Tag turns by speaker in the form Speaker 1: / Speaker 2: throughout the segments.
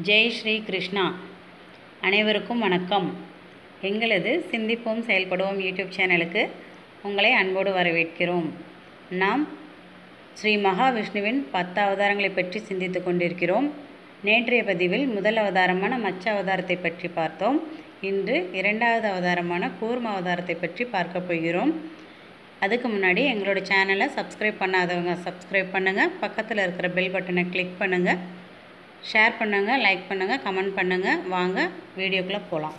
Speaker 1: ஜெய் ஸ்ரீ கிருஷ்ணா. அனைவருக்கும் வணக்கம். எங்களது சிந்திப்போம் செயல்படுவோம் யூடியூப் சேனலுக்கு உங்களை அன்போடு வரவேற்கிறோம். நாம் ஸ்ரீ மகாவிஷ்ணுவின் 10 அவதாரங்களை பற்றி சிந்தித்து கொண்டிருக்கிறோம். நேற்றைய பதிவில் முதல் அவதாரமான மச்ச அவதாரத்தை பற்றி பார்த்தோம். இன்று 2வது அவதாரமான கூர்ம அவதாரத்தை பற்றி பார்க்க போகிறோம். அதுக்கு முன்னாடி எங்களோட சேனலை சப்ஸ்கிரைப் பண்ணாதவங்க சப்ஸ்கிரைப் பண்ணுங்கள். பக்கத்தில் இருக்கிற பெல் பட்டனை கிளிக் பண்ணுங்கள். ஷேர் பண்ணுங்கள், லைக் பண்ணுங்கள், கமெண்ட் பண்ணுங்கள். வாங்க வீடியோக்குள்ளே போகலாம்.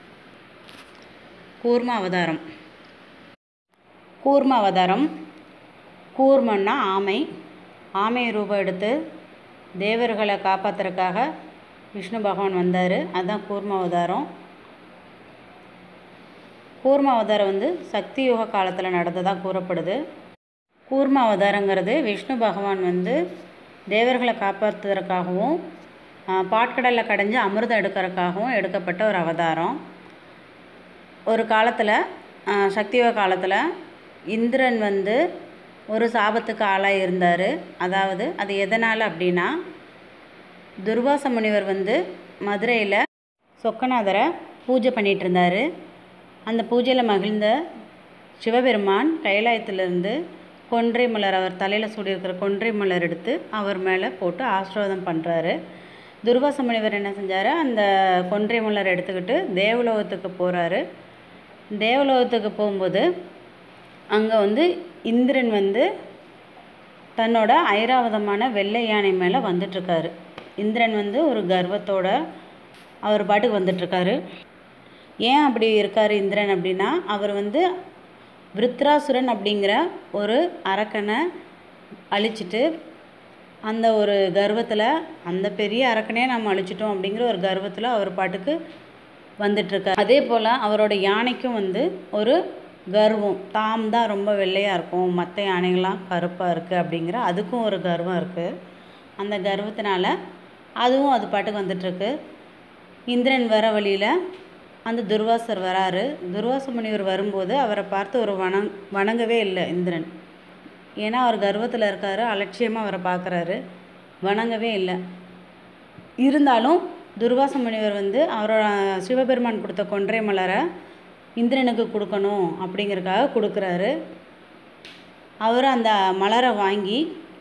Speaker 1: கூர்ம அவதாரம். கூர்ம அவதாரம், கூர்மன்னா ஆமை ரூபம் எடுத்து தேவர்களை காப்பாற்றுறதுக்காக விஷ்ணு பகவான் வந்தார். அதுதான் கூர்ம அவதாரம். கூர்ம அவதாரம் சக்தி யுக காலத்தில் நடந்ததாக கூறப்படுது. கூர்ம அவதாரங்கிறது விஷ்ணு பகவான் தேவர்களை காப்பாற்றுறதுக்காகவும் பாட்கடலில் கடைஞ்சி அமிர்தம் எடுக்கிறதுக்காகவும் எடுக்கப்பட்ட ஒரு அவதாரம். ஒரு காலத்தில் சக்தியுக காலத்தில் இந்திரன் ஒரு சாபத்துக்கு ஆளாக இருந்தார். அதாவது அது எதனால் அப்படின்னா, துர்வாச முனிவர் மதுரையில் சொக்கநாதரை பூஜை பண்ணிகிட்டு இருந்தார். அந்த பூஜையில் மகிழ்ந்த சிவபெருமான் கைலாயத்திலிருந்து கொன்றை மலர், அவர் தலையில் சூடியிருக்கிற கொன்றை மலர் எடுத்து அவர் மேலே போட்டு ஆசீர்வாதம் பண்ணுறாரு. துர்வாச முனிவர் என்ன செஞ்சார், அந்த கொன்றை மலர் எடுத்துக்கிட்டு தேவலோகத்துக்கு போகிறாரு. தேவலோகத்துக்கு போகும்போது அங்கே இந்திரன் தன்னோட ஐராவதமான வெள்ளை யானை மேலே வந்துட்டுருக்காரு. இந்திரன் ஒரு கர்வத்தோட அவர் பாட்டுக்கு வந்துட்டுருக்காரு. ஏன் அப்படி இருக்கார் இந்திரன் அப்படின்னா, அவர் விருத்ராசுரன் அப்படிங்கிற ஒரு அரக்கனை அழிச்சிட்டு அந்த ஒரு கர்வத்தில், அந்த பெரிய அரக்கனே நம்ம அழிச்சிட்டோம் அப்படிங்கிற ஒரு கர்வத்தில் அவர் பாட்டுக்கு வந்துட்டுருக்கார். அதே போல் அவரோட யானைக்கும் ஒரு கர்வம், தாம் தான் ரொம்ப வெள்ளையாக இருக்கும், மற்ற யானைகள்லாம் கருப்பாக இருக்குது அப்படிங்கிற அதுக்கும் ஒரு கர்வம் இருக்குது. அந்த கர்வத்தினால அதுவும் அது பாட்டுக்கு வந்துட்டுருக்கு. இந்திரன் வர வழியில் அந்த துர்வாசர் வராரு. துர்வாச முனிவர் வரும்போது அவரை பார்த்து ஒரு வணங்கவே இல்லை இந்திரன். ஏன்னா அவர் கர்வத்தில் இருக்கார், அலட்சியமாக அவரை பார்க்குறாரு, வணங்கவே இல்லை. இருந்தாலும் துர்வாச முனிவர் அவரோட சிவபெருமான் கொடுத்த கொன்றை மலரை இந்திரனுக்கு கொடுக்கணும் அப்படிங்கிறதுக்காக கொடுக்குறாரு. அவர் அந்த மலரை வாங்கி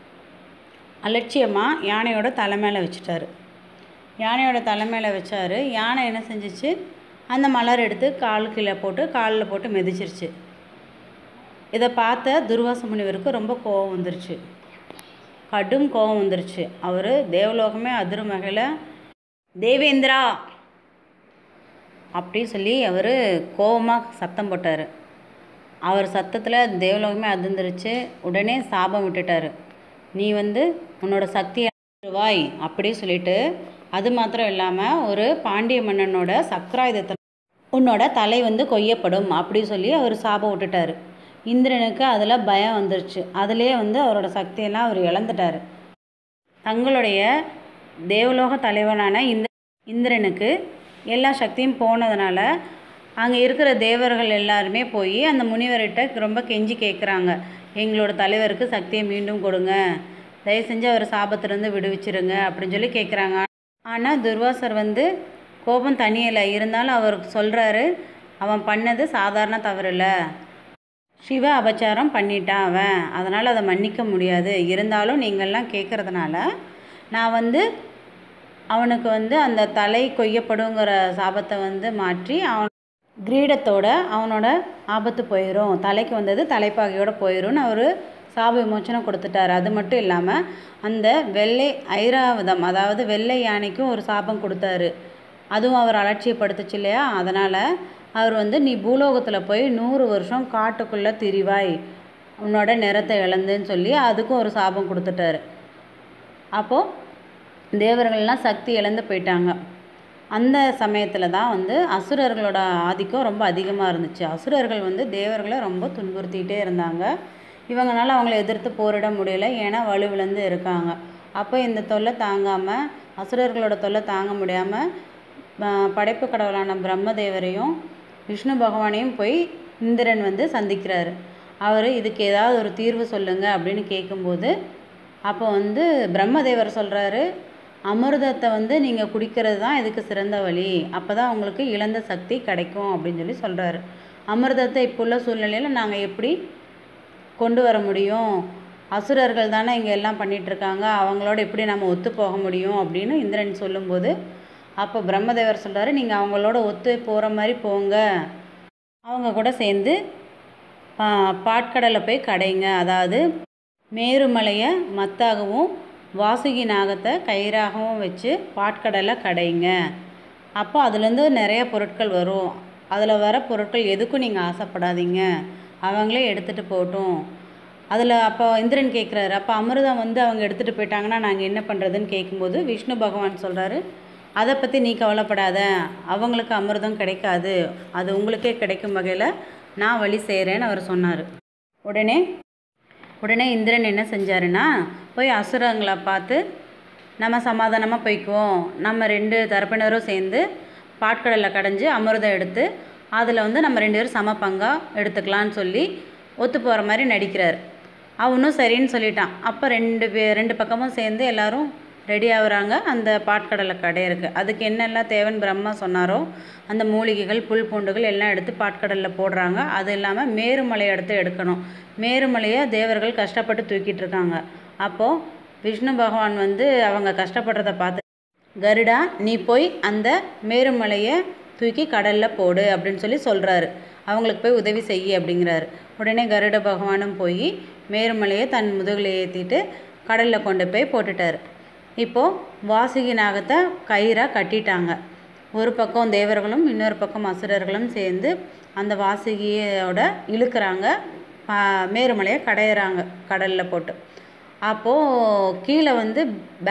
Speaker 1: அலட்சியமாக யானையோட தலை மேலே வச்சுட்டார். யானையோட தலை மேலே வச்சார். யானை என்ன செஞ்சிச்சு, அந்த மலர் எடுத்து காலில் போட்டு மிதிச்சிருச்சு. இதை பார்த்த துர்வாச முனிவருக்கு ரொம்ப கோபம் வந்துருச்சு, கடும் கோபம் வந்துருச்சு. அவர் தேவலோகமே அதிரும் வகையில் தேவேந்திரா அப்படி சொல்லி அவர் கோபமாக சத்தம் போட்டார். அவர் சத்தத்தில் தேவலோகமே அதிர்ந்துருச்சு. உடனே சாபம் விட்டுட்டார். நீ உன்னோட சக்தியை வாய் அப்படி சொல்லிட்டு, அது மாத்திரம் இல்லாமல் ஒரு பாண்டிய மன்னனோட சக்கராயுதத்தை உன்னோட தலை கொய்யப்படும் அப்படி சொல்லி அவர் சாபம் விட்டுட்டார். இந்திரனுக்கு அதில் பயம் வந்துருச்சு. அதிலே அவரோட சக்தியெல்லாம் அவர் இழந்துட்டார். தங்களுடைய தேவலோக தலைவனான இந்திரனுக்கு எல்லா சக்தியும் போனதுனால அங்கே இருக்கிற தேவர்கள் எல்லாருமே போய் அந்த முனிவர்கிட்ட ரொம்ப கெஞ்சி கேட்குறாங்க, எங்களோட தலைவருக்கு சக்தியை மீண்டும் கொடுங்க, தயவு செஞ்சு அவர் சாபத்திலேருந்து விடுவிச்சிருங்க அப்படின்னு சொல்லி கேட்குறாங்க. ஆனால் துர்வாசர் கோபம் தனியலை. இருந்தாலும் அவர் சொல்கிறாரு, அவன் பண்ணது சாதாரண தவறு இல்லை, சிவ அபச்சாரம் பண்ணிட்டான் அவன், அதனால் அதை மன்னிக்க முடியாது. இருந்தாலும் நீங்கள்லாம் கேட்குறதுனால நான் அவனுக்கு அந்த தலை கொய்யப்படுங்கிற சாபத்தை மாற்றி அவன் கிரீடத்தோட அவனோட ஆபத்து போயிடும், தலைக்கு வந்தது தலைப்பாகையோடு போயிடும்னு அவர் சாப விமோச்சனம் கொடுத்துட்டார். அது மட்டும் இல்லாமல் அந்த வெள்ளை ஐராவதம், அதாவது வெள்ளை யானைக்கும் ஒரு சாபம் கொடுத்தாரு. அதுவும் அவர் அலட்சியப்படுத்துச்சு இல்லையா. அதனால் அவர் நீ பூலோகத்தில் போய் 100 வருஷம் காட்டுக்குள்ளே திரிவாய், உன்னோட நிறத்தை இழந்துன்னு சொல்லி அதுக்கும் ஒரு சாபம் கொடுத்துட்டாரு. அப்போது தேவர்கள்லாம் சக்தி இழந்து போயிட்டாங்க. அந்த சமயத்தில் தான் அசுரர்களோட ஆதிக்கம் ரொம்ப அதிகமாக இருந்துச்சு. அசுரர்கள் தேவர்களை ரொம்ப துன்புறுத்திகிட்டே இருந்தாங்க. இவங்களால அவங்கள எதிர்த்து போரிட முடியல, ஏன்னா வலுவிழந்து இருக்காங்க. அப்போ இந்த தொல்லை தாங்காமல், அசுரர்களோட தொல்லை தாங்க முடியாமல் படைப்பு கடவுளான பிரம்மதேவரையும் விஷ்ணு பகவானையும் போய் இந்திரன் சந்திக்கிறாரு. அவர் இதுக்கு ஏதாவது ஒரு தீர்வு சொல்லுங்கள் அப்படின்னு கேட்கும்போது, அப்போ பிரம்மதேவர் சொல்கிறாரு, அமிர்தத்தை வந்து நீங்கள் குடிக்கிறது தான் இதுக்கு சிறந்த வழி, அப்போ தான் உங்களுக்கு இழந்த சக்தி கிடைக்கும் அப்படின்னு சொல்லி சொல்கிறாரு. அமிர்தத்தை இப்போ உள்ள சூழ்நிலையில் நாங்கள் எப்படி கொண்டு வர முடியும், அசுரர்கள் தானே இங்கே எல்லாம் பண்ணிகிட்ருக்காங்க, அவங்களோட எப்படி நம்ம ஒத்து போக முடியும் அப்படின்னு இந்திரன் சொல்லும்போது, அப்போ பிரம்மதேவர் சொல்கிறாரு, நீங்கள் அவங்களோட ஒத்து போகிற மாதிரி போங்க, அவங்க கூட சேர்ந்து பாட்கடலை போய் கடைங்க, அதாவது மேருமலையை மத்தாகவும் வாசுகி நாகத்தை கயிறாகவும் வச்சு பாட்கடலை கடைங்க, அப்போ அதுலேருந்து நிறைய பொருட்கள் வரும், அதில் வர பொருட்கள் எதுக்கும் நீங்கள் ஆசைப்படாதீங்க, அவங்களே எடுத்துகிட்டு போகட்டும். அதில் அப்போ இந்திரன் கேட்குறாரு, அப்போ அமிர்தம் வந்து அவங்க எடுத்துகிட்டு போயிட்டாங்கன்னா நாங்கள் என்ன பண்ணுறதுன்னு கேட்கும்போது விஷ்ணு பகவான் சொல்கிறாரு, அதை பற்றி நீ கவலைப்படாத, அவங்களுக்கு அமிர்தம் கிடைக்காது, அது உங்களுக்கே கிடைக்கும் வகையில் நான் வழி செய்கிறேன்னு அவர் சொன்னார். உடனே இந்திரன் என்ன செஞ்சாருன்னா, போய் அசுரங்களை பார்த்து நம்ம சமாதானமாக போய்க்குவோம், நம்ம 2 தரப்பினரும் சேர்ந்து பாட்கடலில் கடைஞ்சி அமிர்தம் எடுத்து அதில் வந்து நம்ம 2 பேரும் சம பங்காக எடுத்துக்கலான்னு சொல்லி ஒத்து போகிற மாதிரி நடிக்கிறார். அவனும் சரின்னு சொல்லிட்டான். அப்போ 2 பக்கமும் சேர்ந்து எல்லோரும் ரெடி ஆகுறாங்க அந்த பாட்கடலை கடையிறக்கு. அதுக்கு என்னெல்லாம் தேவைன்னு பிரம்மா சொன்னாரோ அந்த மூலிகைகள் புல் பூண்டுகள் எல்லாம் எடுத்து பாட்கடலில் போடுறாங்க. அது இல்லாமல் மேருமலையை எடுக்கணும். மேருமலையை தேவர்கள் கஷ்டப்பட்டு தூக்கிட்டு இருக்காங்க. அப்போது விஷ்ணு பகவான் வந்து அவங்க கஷ்டப்படுறத பார்த்து, கருடா நீ போய் அந்த மேருமலையை தூக்கி கடலில் போடு அப்படின்னு சொல்லி சொல்கிறாரு. அவங்களுக்கு போய் உதவி செய்ய அப்படிங்கிறாரு. உடனே கருட பகவானும் போய் மேருமலையை தன் முதுகில் ஏற்றிட்டு கடலில் கொண்டு போய் போட்டுட்டார். இப்போது வாசுகி நாகத்தை கயிறாக கட்டிட்டாங்க. ஒரு பக்கம் தேவர்களும் இன்னொரு பக்கம் அசுரர்களும் சேர்ந்து அந்த வாசுகியோட இழுக்கிறாங்க, மேருமலையை கடையிறாங்க கடலில் போட்டு. அப்போது கீழே வந்து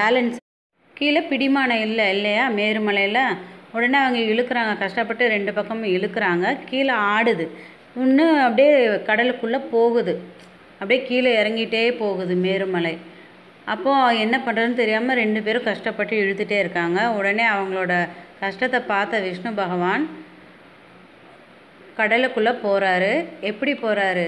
Speaker 1: கீழே பிடிமானம் இல்லையா மேருமலையில். உடனே அவங்க இழுக்கிறாங்க, கஷ்டப்பட்டு 2 பக்கமும் இழுக்கிறாங்க. கீழே ஆடுது, இன்னும் அப்படியே கடலுக்குள்ளே போகுது, அப்படியே கீழே இறங்கிட்டே போகுது மேருமலை. அப்போது என்ன பண்ணுறதுன்னு தெரியாமல் 2 பேரும் கஷ்டப்பட்டு இழுத்துட்டே இருக்காங்க. உடனே அவங்களோட கஷ்டத்தை பார்த்த விஷ்ணு பகவான் கடலுக்குள்ளே போகிறாரு. எப்படி போகிறாரு?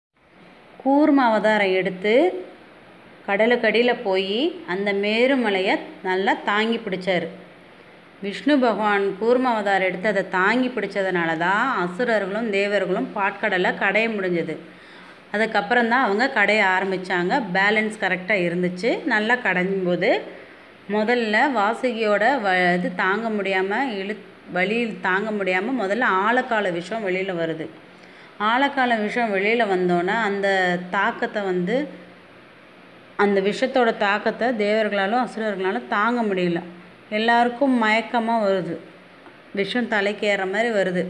Speaker 1: கூர்ம அவதாரம் எடுத்து கடலுக்கடியில் போய் அந்த மேருமலையை நல்லா தாங்கி பிடிச்சார். விஷ்ணு பகவான் கூர்ம அவதாரம் எடுத்து அதை தாங்கி பிடிச்சதுனால தான் அசுரர்களும் தேவர்களும் பாட்கடலை கடைய முடிஞ்சது. அதுக்கப்புறம் தான் அவங்க கடைய ஆரம்பித்தாங்க. பேலன்ஸ் கரெக்டாக இருந்துச்சு. நல்லா கடையும்போது முதல்ல வாசுகியோட இது தாங்க முடியாமல் வலியில் தாங்க முடியாமல் முதல்ல ஆழக்கால விஷம் வெளியில் வருது. ஆழக்கால விஷம் வெளியில் வந்தோன்னே அந்த தாக்கத்தை வந்து அந்த விஷத்தோட தாக்கத்தை தேவர்களாலும் அசுரர்களாலும் தாங்க முடியல. எல்லாருக்கும் மயக்கமாக வருது, விஷம் தலைக்கு ஏற மாதிரி வருது.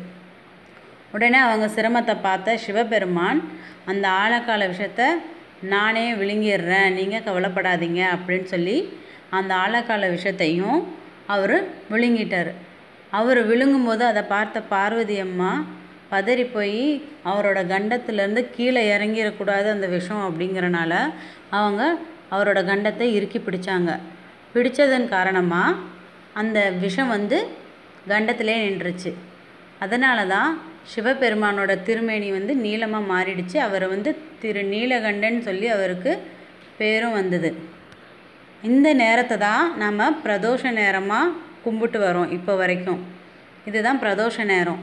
Speaker 1: உடனே அவங்க சிரமத்தை பார்த்த சிவபெருமான் அந்த ஆழக்கால விஷத்தை நானே விழுங்கிடுறேன், நீங்கள் கவலைப்படாதீங்க அப்படின்னு சொல்லி அந்த ஆழக்கால விஷத்தையும் அவர் விழுங்கிட்டார். அவர் விழுங்கும்போது அதை பார்த்த பார்வதி அம்மா பதறி போய் அவரோட கண்டத்துலேருந்து கீழே இறங்கிடக்கூடாது அந்த விஷம் அப்படிங்கிறனால அவங்க அவரோட கண்டத்தை இறுக்கி பிடிச்சாங்க. பிடிச்சதன் காரணமாக அந்த விஷம் வந்து கண்டத்திலே நின்றுச்சு. அதனால தான் சிவபெருமானோட திருமேனி வந்து நீளமாக மாறிடுச்சு. அவரை வந்து திரு நீலகண்டன் சொல்லி அவருக்கு பேரும் வந்தது. இந்த நேரத்தை தான் நம்ம பிரதோஷ நேரமாக கும்பிட்டு வரோம் இப்போ வரைக்கும். இதுதான் பிரதோஷ நேரம்.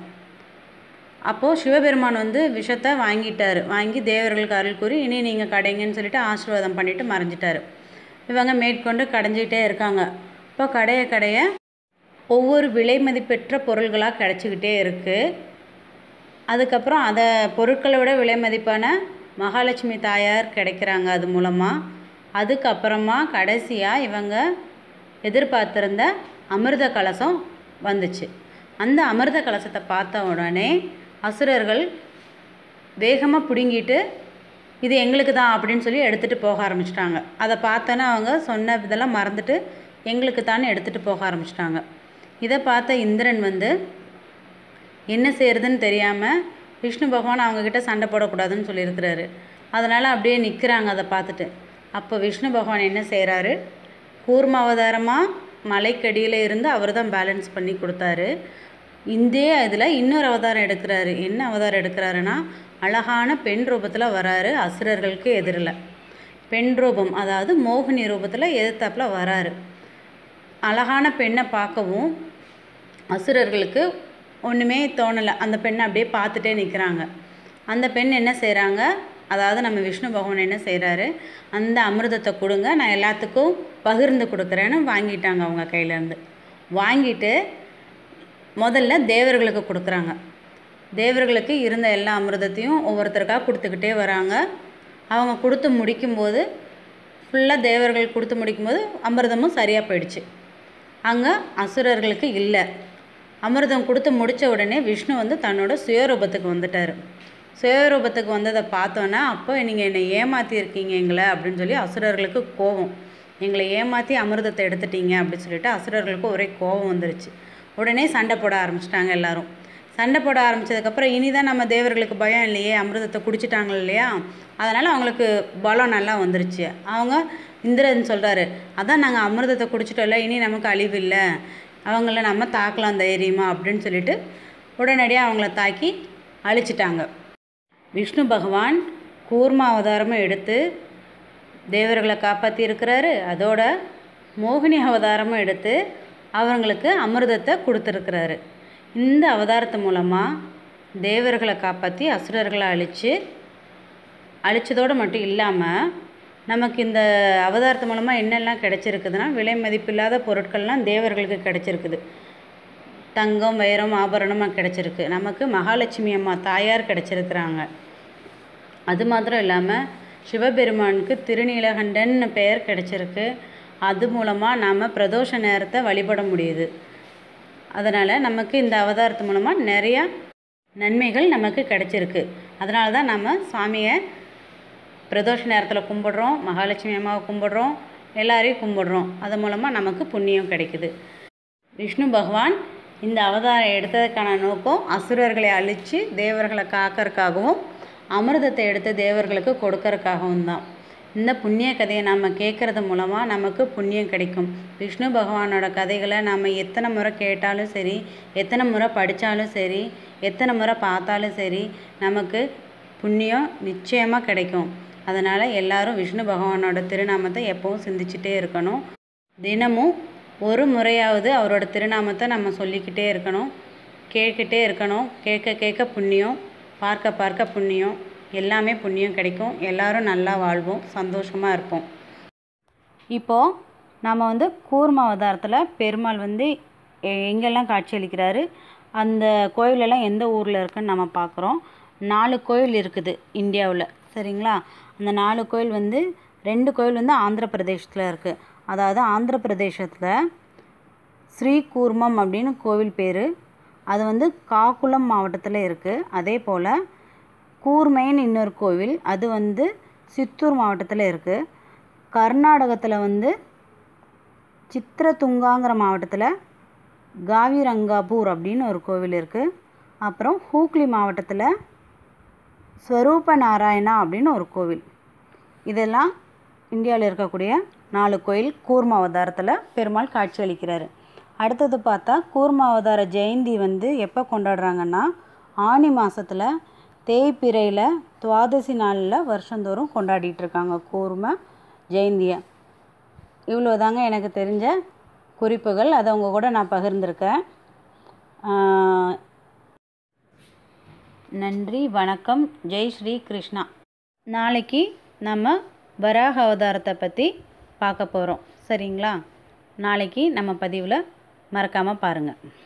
Speaker 1: அப்போது சிவபெருமான் வந்து விஷத்தை வாங்கி தேவர்களுக்கு அருள் கூறி இனி நீங்கள் கடைங்கன்னு சொல்லிட்டு ஆசீர்வாதம் பண்ணிவிட்டு மறைஞ்சிட்டார். இவங்க மேற்கொண்டு கடைஞ்சிக்கிட்டே இருக்காங்க. இப்போ கடைய ஒவ்வொரு விலை மதிப்பெற்ற பொருள்களாக கிடச்சிக்கிட்டே இருக்குது. அதுக்கப்புறம் அதை பொருட்களை விட விலை மதிப்பான மகாலட்சுமி தாயார் கிடைக்கிறாங்க அது மூலமாக. அதுக்கப்புறமா கடைசியாக இவங்க எதிர்பார்த்துருந்த அமிர்த கலசம் வந்துச்சு. அந்த அமிர்த கலசத்தை பார்த்த உடனே அசுரர்கள் வேகமாக பிடுங்கிட்டு இது எங்களுக்கு தான் அப்படின்னு சொல்லி எடுத்துகிட்டு போக ஆரம்பிச்சிட்டாங்க. அதை பார்த்தோன்னே அவங்க சொன்ன இதெல்லாம் மறந்துட்டு எங்களுக்கு தானே எடுத்துகிட்டு போக ஆரம்பிச்சிட்டாங்க. இதை பார்த்த இந்திரன் வந்து என்ன செய்கிறதுன்னு தெரியாமல் விஷ்ணு பகவான் அவங்கக்கிட்ட சண்டை போடக்கூடாதுன்னு சொல்லியிருக்கிறாரு. அதனால் அப்படியே நிற்கிறாங்க அதை பார்த்துட்டு. அப்போ விஷ்ணு பகவான் என்ன செய்கிறாரு, கூர்ம அவதாரமாக மலைக்கடியில் இருந்து அவர் தான் பேலன்ஸ் பண்ணி கொடுத்தாரு. இந்த இதில் இன்னொரு அவதாரம் எடுக்கிறாரு. என்ன அவதாரம் எடுக்கிறாருன்னா, அழகான பெண் ரூபத்தில் வராரு. அசுரர்களுக்கு எதிரில் பெண் ரூபம், அதாவது மோகினி ரூபத்தில் எதிர்த்தாப்பில் வராரு. அழகான பெண்ணை பார்க்கவும் அசுரர்களுக்கு ஒன்றுமே தோணலை. அந்த பெண்ணை அப்படியே பார்த்துட்டே நிற்கிறாங்க. அந்த பெண் என்ன செய்கிறாங்க, அதாவது நம்ம விஷ்ணு பகவான் என்ன செய்கிறாரு, அந்த அமிர்தத்தை கொடுங்க, நான் எல்லாத்துக்கும் பகிர்ந்து கொடுக்குறேன்னு வாங்கிட்டாங்க அவங்க கையிலேருந்து. வாங்கிட்டு முதல்ல தேவர்களுக்கு கொடுக்குறாங்க. தேவர்களுக்கு இருந்த எல்லா அமிர்தத்தையும் ஒவ்வொருத்தருக்காக கொடுத்துக்கிட்டே வராங்க. அவங்க கொடுத்து முடிக்கும்போது ஃபுல்லாக தேவர்கள் கொடுத்து முடிக்கும்போது அமிர்தமும் சரியாக போயிடுச்சு. அங்கே அசுரர்களுக்கு இல்லை. அமிர்தம் கொடுத்து முடித்த உடனே விஷ்ணு வந்து தன்னோட சுயரூபத்துக்கு வந்துட்டார். சுயரூபத்துக்கு வந்ததை பார்த்தோன்னா, அப்போ நீங்கள் என்னை ஏமாற்றிருக்கீங்க எங்களை அப்படின்னு சொல்லி அசுரர்களுக்கு கோபம். எங்களை ஏமாற்றி அமிர்தத்தை எடுத்துட்டீங்க அப்படின்னு சொல்லிட்டு அசுரர்களுக்கு ஒரே கோபம் வந்துருச்சு. உடனே சண்டை போட ஆரம்பிச்சிட்டாங்க எல்லாரும். சண்டை போட ஆரம்பித்ததுக்கப்புறம் இனிதான் நம்ம தேவர்களுக்கு பயம் இல்லையே, அமிர்தத்தை குடிச்சிட்டாங்க இல்லையா, அதனால் அவங்களுக்கு பலம் நல்லா வந்துருச்சு. அவங்க இந்திரன் சொல்கிறாரு, அதான் நாங்கள் அமிர்தத்தை குடிச்சிட்டோம்ல, இனி நமக்கு அழிவு இல்லை, அவங்கள நம்ம தாக்கலாம் தைரியமா அப்படின்னு சொல்லிட்டு உடனடியாக அவங்கள தாக்கி அழிச்சிட்டாங்க. விஷ்ணு பகவான் கூர்ம அவதாரமும் எடுத்து தேவர்களை காப்பாற்றி இருக்கிறாரு. அதோட மோகினி அவதாரமும் எடுத்து அவங்களுக்கு அமிர்தத்தை கொடுத்துருக்கிறாரு. இந்த அவதாரத்து மூலமாக தேவர்களை காப்பாற்றி அசுரர்களை அழிச்சதோடு மட்டும் இல்லாமல் நமக்கு இந்த அவதாரத்து மூலமாக என்னெல்லாம் கிடைச்சிருக்குதுன்னா, விலை மதிப்பில்லாத பொருட்கள்லாம் தேவர்களுக்கு கிடைச்சிருக்குது. தங்கம், வைரம், ஆபரணமாக கிடைச்சிருக்கு. நமக்கு மகாலட்சுமி அம்மா தாயார் கிடைச்சிருக்கிறாங்க. அது மாத்திரம் இல்லாமல் சிவபெருமானுக்கு திருநீலகண்டன்னு பெயர் கிடைச்சிருக்கு. அது மூலமாக நாம் பிரதோஷ நேரத்தை வழிபட முடியுது. அதனால் நமக்கு இந்த அவதாரத்து மூலமாக நிறையா நன்மைகள் நமக்கு கிடைச்சிருக்கு. அதனால தான் நம்ம சுவாமியை பிரதோஷ நேரத்தில் கும்பிடுறோம், மகாலட்சுமி அம்மாவை கும்பிடுறோம், எல்லாரையும் கும்பிடுறோம். அது மூலமாக நமக்கு புண்ணியம் கிடைக்குது. விஷ்ணு பகவான் இந்த அவதாரம் எடுத்ததுக்கான நோக்கம் அசுரர்களை அழித்து தேவர்களை காக்கிறதுக்காகவும் அமிர்தத்தை எடுத்து தேவர்களுக்கு கொடுக்கறதுக்காகவும் தான். இந்த புண்ணிய கதையை நாம் கேட்குறது மூலமாக நமக்கு புண்ணியம் கிடைக்கும். விஷ்ணு பகவானோட கதைகளை நாம் எத்தனை முறை கேட்டாலும் சரி, எத்தனை முறை படித்தாலும் சரி, எத்தனை முறை பார்த்தாலும் சரி, நமக்கு புண்ணியம் நிச்சயமாக கிடைக்கும். அதனால் எல்லாரும் விஷ்ணு பகவானோட திருநாமத்தை எப்பவும் சிந்திச்சுட்டே இருக்கணும். தினமும் ஒரு முறையாவது அவரோட திருநாமத்தை நம்ம சொல்லிக்கிட்டே இருக்கணும், கேட்கிட்டே இருக்கணும். கேட்க கேட்க புண்ணியம், பார்க்க பார்க்க புண்ணியம், எல்லாமே புண்ணியம் கிடைக்கும். எல்லாரும் நல்லா வாழ்வோம், சந்தோஷமாக இருப்போம். இப்போது நாம் வந்து கூர்ம அவதாரத்தில் பெருமாள் வந்து எங்கெல்லாம் காட்சியளிக்கிறாரு, அந்த கோயிலெல்லாம் எந்த ஊரில் இருக்குன்னு நம்ம பார்க்குறோம். 4 கோயில் இருக்குது இந்தியாவில், சரிங்களா? அந்த 4 கோயில் வந்து 2 கோயில் வந்து ஆந்திர பிரதேசத்தில் இருக்குது. அதாவது ஆந்திர பிரதேசத்தில் ஸ்ரீகூர்மம் அப்படின்னு கோவில் பேர். அது வந்து காக்குளம் மாவட்டத்தில் இருக்குது. அதே போல் கூர்மைன்னு இன்னொரு கோவில், அது வந்து சித்தூர் மாவட்டத்தில் இருக்குது. கர்நாடகத்தில் வந்து சித்ரதுங்காங்கிற மாவட்டத்தில் காவிரங்காபூர் அப்படின்னு ஒரு கோவில் இருக்குது. அப்புறம் ஹூக்ளி மாவட்டத்தில் ஸ்வரூப நாராயணா அப்படின்னு ஒரு கோவில். இதெல்லாம் இந்தியாவில் இருக்கக்கூடிய 4 கோயில் கூர்ம அவதாரத்தில் பெருமாள் காட்சி அளிக்கிறாரு. அடுத்தது பார்த்தா கூர்ம அவதார ஜெயந்தி வந்து எப்போ கொண்டாடுறாங்கன்னா, ஆனி மாதத்தில் தேய்பிறையில் துவாதசி நாளில் வருஷந்தோறும் கொண்டாடிட்டுருக்காங்க கூர்ம ஜெயந்தியை. இவ்வளோதாங்க எனக்கு தெரிஞ்ச குறிப்புகள். அதை உங்கள் கூட நான் பகிர்ந்திருக்கேன். நன்றி, வணக்கம், ஜெய் ஸ்ரீ கிருஷ்ணா. நாளைக்கு நம்ம வராக அவதாரத்தை பற்றி பார்க்க போகிறோம், சரிங்களா? நாளைக்கு நம்ம பதிவில் மறக்காமல் பாருங்கள்.